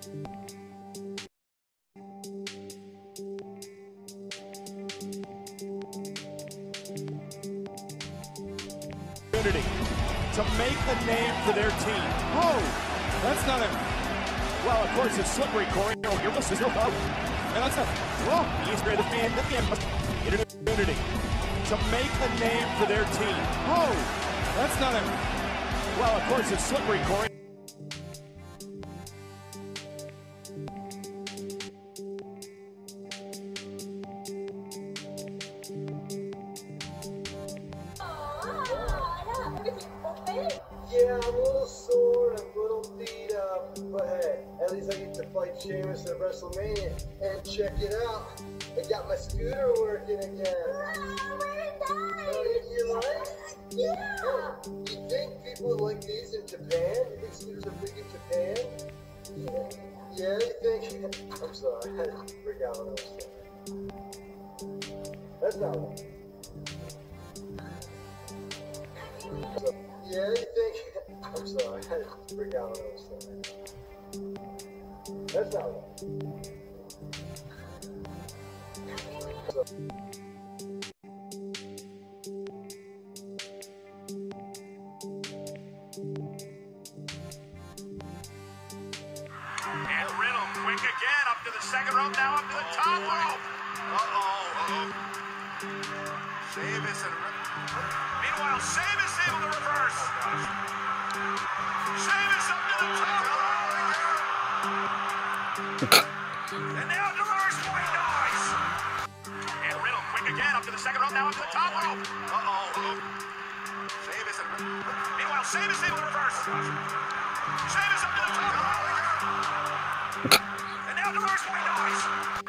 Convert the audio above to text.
To make a name for their team. Oh, that's not a... Well, of course, it's slippery, Corey. Oh, you're listening to and that's not... Well, he's great at being opportunity to make a name for their team. Oh, that's not a... Well, of course, it's slippery, Corey. Yeah, I'm a little sore and a little beat up, but hey, at least I get to fight Sheamus at WrestleMania. And check it out, I got my scooter working again. Wow, very nice! You like? Yeah! You think people would like these in Japan? You think scooters are big in Japan? Yeah, you think? I'm sorry, I forgot what I was saying. That's not one. Yeah, you think? I'm sorry, I forgot what I was saying. That's not one. And Riddle, quick again, up to the second rope, now up to the top rope. Sheamus and meanwhile, Sheamus able to reverse. Sheamus up to the top rope. And now reverse point, nice. And Riddle, quick again, up to the second rope, now up to the top rope. Sheamus and meanwhile, Sheamus able to reverse. Sheamus up to the top rope. And now reverse point, nice.